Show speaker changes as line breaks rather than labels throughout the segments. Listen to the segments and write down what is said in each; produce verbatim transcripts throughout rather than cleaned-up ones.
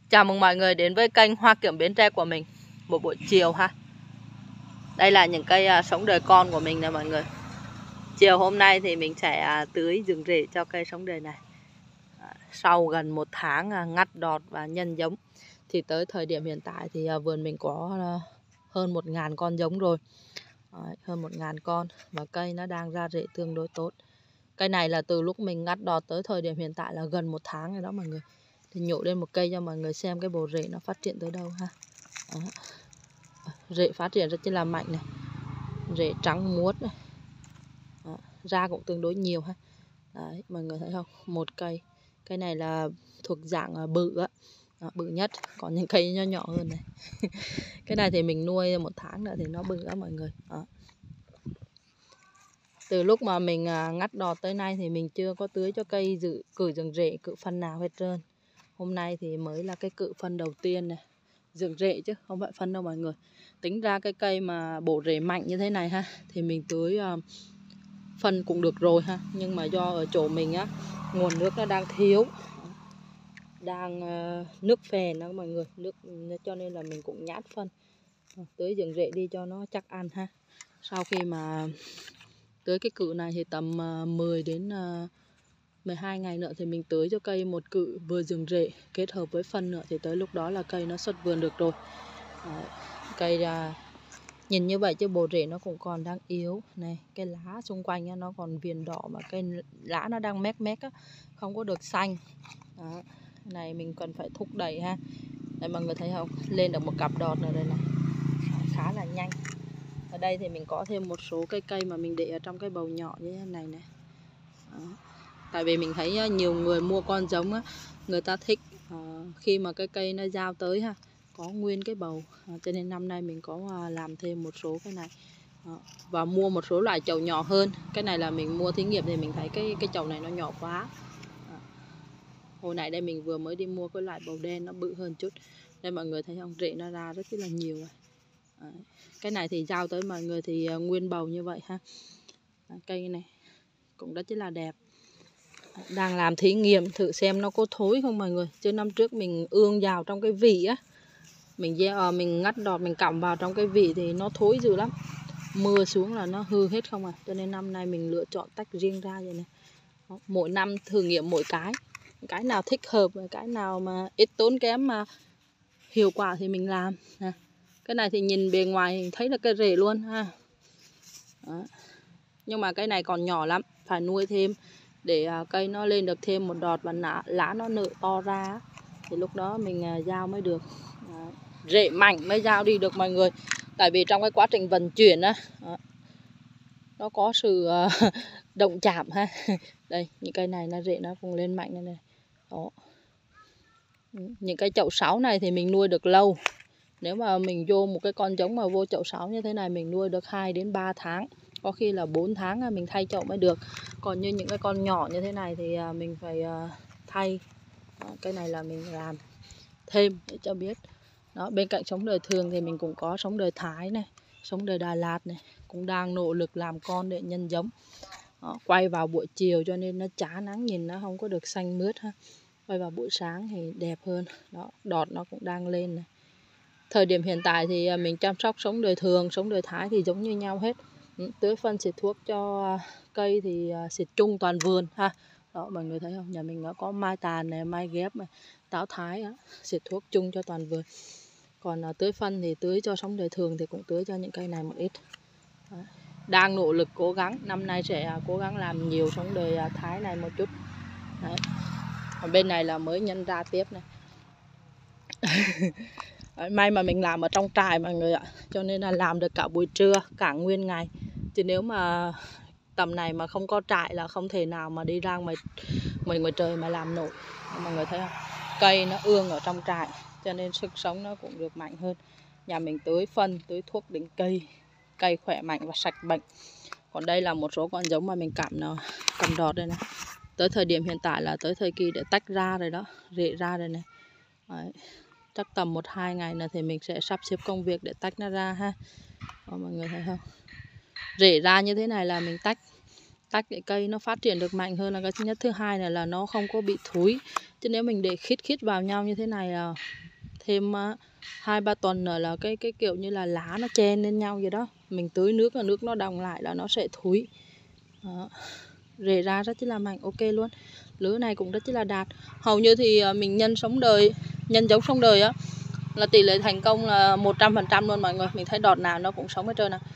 Chào mừng mọi người đến với kênh Hoa Kiểng Bến Tre của mình. Một buổi chiều ha. Đây là những cây sống đời con của mình nè mọi người. Chiều hôm nay thì mình sẽ tưới rừng rễ cho cây sống đời này. Sau gần một tháng ngắt đọt và nhân giống thì tới thời điểm hiện tại thì vườn mình có hơn một ngàn con giống rồi. Đấy, hơn một ngàn con và cây nó đang ra rễ tương đối tốt. Cây này là từ lúc mình ngắt đọt tới thời điểm hiện tại là gần một tháng rồi đó mọi người. Thì nhổ lên một cây cho mọi người xem cái bộ rễ nó phát triển tới đâu ha. Đó. Rễ phát triển rất là mạnh này, rễ trắng muốt này. Đó. Ra cũng tương đối nhiều ha. Đấy, mọi người thấy không, một cây, cây này là thuộc dạng bự á. Đó, bự nhất, còn những cây nhỏ nhỏ hơn này. Cái này thì mình nuôi một tháng nữa thì nó bự á mọi người. Đó. Từ lúc mà mình ngắt đọt tới nay thì mình chưa có tưới cho cây dự cử rừng rễ, cự phân nào hết trơn. Hôm nay thì mới là cái cự phân đầu tiên này, rừng rễ chứ không phải phân đâu mọi người. Tính ra cái cây mà bổ rễ mạnh như thế này ha, thì mình tưới uh, phân cũng được rồi ha. Nhưng mà do ở chỗ mình á, nguồn nước nó đang thiếu, đang uh, nước phèn đó mọi người, nước cho nên là mình cũng nhát phân. Tưới rừng rễ đi cho nó chắc ăn ha. Sau khi mà tưới cái cự này thì tầm uh, mười đến uh, mười hai ngày nữa thì mình tưới cho cây một cự vừa rừng rễ kết hợp với phân nữa, thì tới lúc đó là cây nó xuất vườn được rồi. Đấy, cây là nhìn như vậy chứ bộ rễ nó cũng còn đang yếu này, cái lá xung quanh nó còn viền đỏ và cây lá nó đang mét mét á, không có được xanh. Đó, này mình cần phải thúc đẩy ha. Đây mọi người thấy không, lên được một cặp đọt rồi đây này, khá là nhanh. Ở đây thì mình có thêm một số cây cây mà mình để ở trong cái bầu nhỏ như thế này này. Đó. Tại vì mình thấy nhiều người mua con giống á, người ta thích uh, khi mà cái cây nó giao tới ha, có nguyên cái bầu, uh, cho nên năm nay mình có uh, làm thêm một số cái này uh, và mua một số loại chậu nhỏ hơn. Cái này là mình mua thí nghiệm thì mình thấy cái cái chậu này nó nhỏ quá. Uh, hồi nãy đây mình vừa mới đi mua cái loại bầu đen nó bự hơn chút. Đây mọi người thấy không, rễ nó ra rất là nhiều rồi. Uh, cái này thì giao tới mọi người thì uh, nguyên bầu như vậy ha. Uh, cây này cũng rất là đẹp. Đang làm thí nghiệm thử xem nó có thối không mọi người. Chứ năm trước mình ương vào trong cái vỉ á, mình gieo mình ngắt đọt mình cắm vào trong cái vỉ thì nó thối dữ lắm. Mưa xuống là nó hư hết không à. Cho nên năm nay mình lựa chọn tách riêng ra vậy này. Đó, mỗi năm thử nghiệm mỗi cái, cái nào thích hợp, cái nào mà ít tốn kém mà hiệu quả thì mình làm. Nè, cái này thì nhìn bề ngoài thấy là cây rễ luôn ha. Đó. Nhưng mà cái này còn nhỏ lắm, phải nuôi thêm để uh, cây nó lên được thêm một đọt và lá, lá nó nở to ra thì lúc đó mình uh, giao mới được. Uh, rễ mạnh mới giao đi được mọi người. Tại vì trong cái quá trình vận chuyển á, uh, nó có sự uh, động chạm ha. Đây, những cây này nó rễ nó cũng lên mạnh này này. Đó. Những cái chậu sáo này thì mình nuôi được lâu. Nếu mà mình vô một cái con giống mà vô chậu sáo như thế này mình nuôi được hai đến ba tháng. Có khi là bốn tháng mình thay chậu mới được. Còn như những cái con nhỏ như thế này thì mình phải thay. Đó, cái này là mình làm thêm để cho biết. Đó, bên cạnh sống đời thường thì mình cũng có sống đời Thái này, sống đời Đà Lạt này, cũng đang nỗ lực làm con để nhân giống. Đó, quay vào buổi chiều cho nên nó chá nắng, nhìn nó không có được xanh mướt ha. Quay vào buổi sáng thì đẹp hơn. Đó, đọt nó cũng đang lên này. Thời điểm hiện tại thì mình chăm sóc sống đời thường, sống đời Thái thì giống như nhau hết. Tưới phân xịt thuốc cho cây thì xịt chung toàn vườn ha. Đó mọi người thấy không, nhà mình có mai tàn này, mai ghép này, táo Thái á, xịt thuốc chung cho toàn vườn. Còn tưới phân thì tưới cho sống đời thường thì cũng tưới cho những cây này một ít. Đó. Đang nỗ lực cố gắng, năm nay sẽ cố gắng làm nhiều sống đời Thái này một chút. Đấy. Còn bên này là mới nhân ra tiếp này. May mà mình làm ở trong trại mọi người ạ, cho nên là làm được cả buổi trưa, cả nguyên ngày. Chứ nếu mà tầm này mà không có trại là không thể nào mà đi ra ngoài, ngoài, ngoài trời mà làm nổi. Mọi người thấy không, cây nó ương ở trong trại cho nên sức sống nó cũng được mạnh hơn. Nhà mình tưới phân, tưới thuốc đến cây, cây khỏe mạnh và sạch bệnh. Còn đây là một số con giống mà mình cắm nó cầm đọt đây này. Tới thời điểm hiện tại là tới thời kỳ để tách ra rồi đó, rễ ra rồi này. Đấy. Chắc tầm một hai ngày nữa thì mình sẽ sắp xếp công việc để tách nó ra ha. Đó, mọi người thấy không, rễ ra như thế này là mình tách. tách để cây nó phát triển được mạnh hơn là cái thứ nhất. Thứ hai này là nó không có bị thúi, chứ nếu mình để khít khít vào nhau như thế này là thêm hai ba tuần nữa là cái cái kiểu như là lá nó chen lên nhau vậy đó, mình tưới nước và nước nó đọng lại là nó sẽ thúi. Đó. Rễ ra rất là mạnh, ok luôn. Lứa này cũng rất là đạt. Hầu như thì mình nhân sống đời, nhân giống sống đời á là tỷ lệ thành công là một trăm phần trăm luôn mọi người. Mình thấy đọt nào nó cũng sống hết trơn à.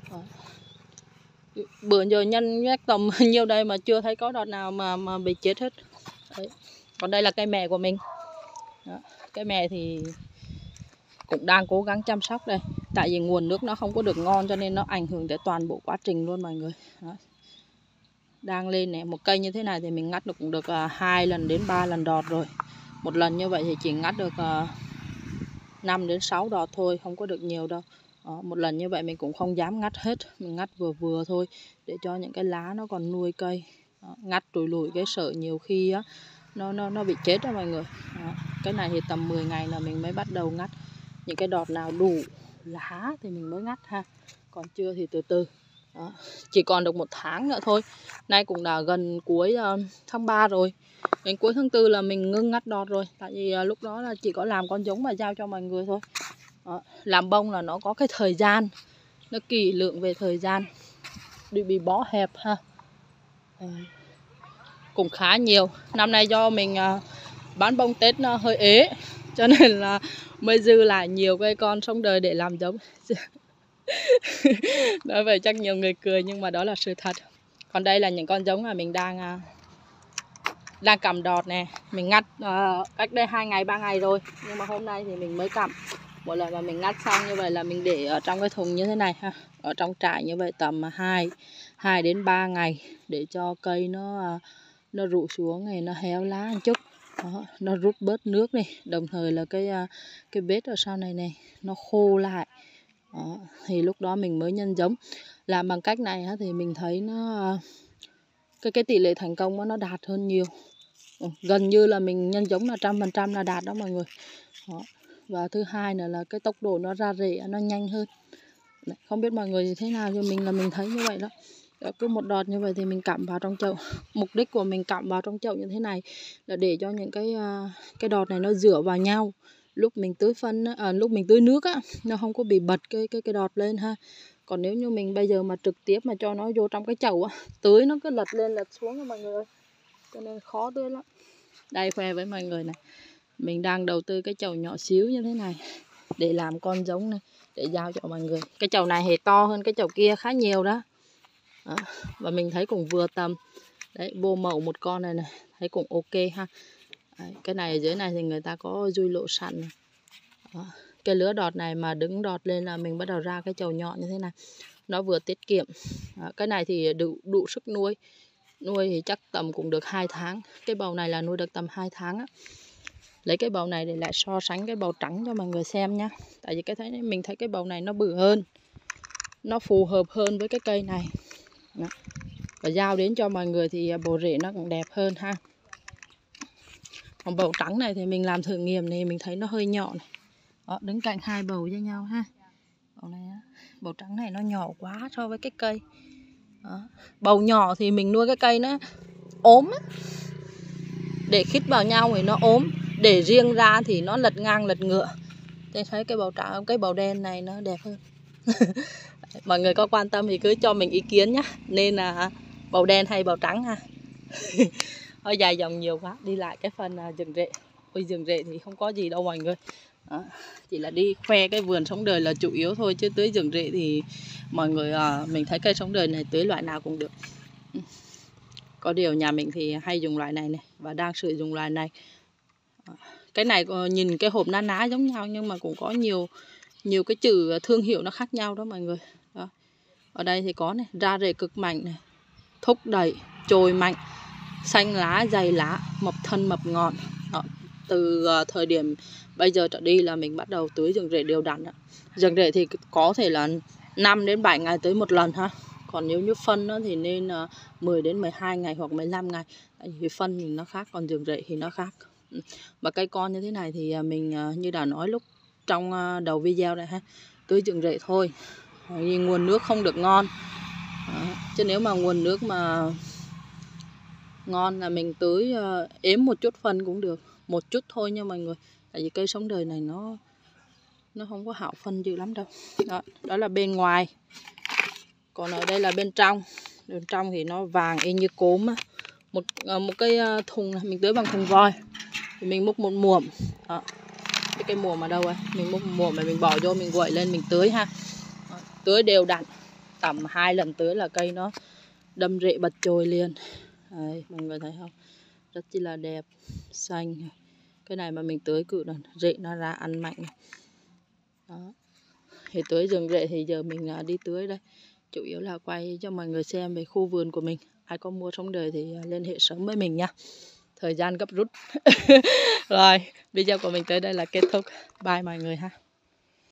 Bữa giờ nhân nhắc tầm nhiêu đây mà chưa thấy có đọt nào mà mà bị chết hết. Đấy. Còn đây là cây mẹ của mình. Đó. Cây mẹ thì cũng đang cố gắng chăm sóc đây. Tại vì nguồn nước nó không có được ngon cho nên nó ảnh hưởng tới toàn bộ quá trình luôn mọi người. Đó. Đang lên này, một cây như thế này thì mình ngắt được cũng được uh, hai lần đến ba lần đọt rồi. Một lần như vậy thì chỉ ngắt được uh, năm đến sáu đọt thôi, không có được nhiều đâu. Đó, một lần như vậy mình cũng không dám ngắt hết, mình ngắt vừa vừa thôi để cho những cái lá nó còn nuôi cây. Đó, ngắt trùi lùi cái sợ nhiều khi á nó nó nó bị chết đó mọi người. Đó, cái này thì tầm mười ngày là mình mới bắt đầu ngắt. Những cái đọt nào đủ lá thì mình mới ngắt ha, còn chưa thì từ từ. Đó, chỉ còn được một tháng nữa thôi. Nay cũng đã gần cuối uh, tháng ba rồi. Đến cuối tháng tư là mình ngưng ngắt đọt rồi. Tại vì uh, lúc đó là chỉ có làm con giống và giao cho mọi người thôi. Đó, làm bông là nó có cái thời gian, nó kỷ lượng về thời gian, bị bị bó hẹp ha. À, cũng khá nhiều. Năm nay do mình uh, bán bông Tết nó hơi ế, cho nên là mới dư lại nhiều cây con sống đời để làm giống. Nói vậy chắc nhiều người cười nhưng mà đó là sự thật. Còn đây là những con giống mà mình đang uh, đang cầm đọt nè. Mình ngắt uh, cách đây hai ngày ba ngày rồi, nhưng mà hôm nay thì mình mới cầm. Mỗi lần mà mình ngắt xong như vậy là mình để ở trong cái thùng như thế này ha, ở trong trại như vậy tầm hai đến ba ngày để cho cây nó uh, nó rụ xuống này, nó héo lá một chút. Đó, nó rút bớt nước này, đồng thời là cái uh, cái vết ở sau này này nó khô lại. Đó, thì lúc đó mình mới nhân giống. Làm bằng cách này thì mình thấy nó cái cái tỷ lệ thành công nó đạt hơn nhiều. Ừ, gần như là mình nhân giống là trăm phần trăm là đạt đó mọi người. Đó. Và thứ hai nữa là cái tốc độ nó ra rễ nó nhanh hơn. Đấy, không biết mọi người thế nào, nhưng mình là mình thấy như vậy đó. Đó, cứ một đọt như vậy thì mình cắm vào trong chậu. Mục đích của mình cắm vào trong chậu như thế này là để cho những cái uh, cái đọt này nó dựa vào nhau. Lúc mình tưới phân à, lúc mình tưới nước á, nó không có bị bật cái cái cái đọt lên ha. Còn nếu như mình bây giờ mà trực tiếp mà cho nó vô trong cái chậu á, tưới nó cứ lật lên lật xuống đó mọi người ơi, cho nên khó tưới lắm. Đây khoe với mọi người này, mình đang đầu tư cái chậu nhỏ xíu như thế này để làm con giống này để giao cho mọi người. Cái chậu này thì to hơn cái chậu kia khá nhiều đó. Đó. Và mình thấy cũng vừa tầm. Đấy, vô mẫu một con này này, thấy cũng ok ha. Đấy, cái này ở dưới này thì người ta có dui lộ sẵn này. Đó. Cái lứa đọt này mà đứng đọt lên là mình bắt đầu ra cái chậu nhọn như thế này, nó vừa tiết kiệm. Đó. Cái này thì đủ, đủ sức nuôi. Nuôi thì chắc tầm cũng được hai tháng. Cái bầu này là nuôi được tầm hai tháng á. Lấy cái bầu này để lại so sánh cái bầu trắng cho mọi người xem nhá. Tại vì cái thấy mình thấy cái bầu này nó bự hơn, nó phù hợp hơn với cái cây này. Đó. Và giao đến cho mọi người thì bộ rễ nó cũng đẹp hơn ha. Còn bầu trắng này thì mình làm thử nghiệm này, mình thấy nó hơi nhỏ này. Đó, đứng cạnh hai bầu với nhau ha. Bầu này á, bầu trắng này nó nhỏ quá so với cái cây. Đó. Bầu nhỏ thì mình nuôi cái cây nó ốm á. Để khít vào nhau thì nó ốm, để riêng ra thì nó lật ngang lật ngựa. Tôi thấy cái bầu trắng, cái bầu đen này nó đẹp hơn. Mọi người có quan tâm thì cứ cho mình ý kiến nhá. Nên là bầu đen hay bầu trắng ha. Hơi dài dòng nhiều quá. Đi lại cái phần rừng rệ. Ôi rừng rệ thì không có gì đâu mọi người. Đó. Chỉ là đi khoe cái vườn sống đời là chủ yếu thôi. Chứ tưới rừng rệ thì mọi người à, mình thấy cây sống đời này tưới loại nào cũng được. Có điều nhà mình thì hay dùng loại này này và đang sử dụng loại này. Cái này nhìn cái hộp ná ná giống nhau nhưng mà cũng có nhiều nhiều cái chữ thương hiệu nó khác nhau đó mọi người. Đó. Ở đây thì có này, ra rễ cực mạnh này, thúc đẩy, chồi mạnh, xanh lá, dày lá, mập thân mập ngọn. Đó. Từ uh, thời điểm bây giờ trở đi là mình bắt đầu tưới rừng rễ đều đặn. Rừng rễ thì có thể là năm đến bảy ngày tưới một lần ha. Còn nếu như phân đó thì nên uh, mười đến mười hai ngày hoặc mười lăm ngày. Tại vì phân thì nó khác, còn rừng rễ thì nó khác. Và cây con như thế này thì mình uh, như đã nói lúc trong uh, đầu video này ha, tưới rừng rễ thôi. Vì nguồn nước không được ngon Đó. Chứ nếu mà nguồn nước mà ngon là mình tưới uh, ếm một chút phân cũng được, một chút thôi nha mọi người. Tại vì cây sống đời này nó nó không có hảo phân dữ lắm đâu. Đó, đó là bên ngoài. Còn ở đây là bên trong. Bên trong thì nó vàng y như cốm á. Một uh, một cái uh, thùng này, mình tưới bằng thùng voi. Thì mình múc một muỗng. Đó. Cái cây muỗng ở đâu ấy, mình múc một muỗng mà mình bỏ vô, mình quậy lên mình tưới ha. Đó. Tưới đều đặn, tầm hai lần tưới là cây nó đâm rễ bật chồi liền. Đấy, mọi người thấy không? Rất chi là đẹp, xanh. Cái này mà mình tưới cự là rễ nó ra ăn mạnh. Đó. Thì tưới rừng rễ thì giờ mình đi tưới đây. Chủ yếu là quay cho mọi người xem về khu vườn của mình. Ai có mua sống đời thì liên hệ sớm với mình nha. Thời gian gấp rút. Rồi, video của mình tới đây là kết thúc. Bye mọi người ha.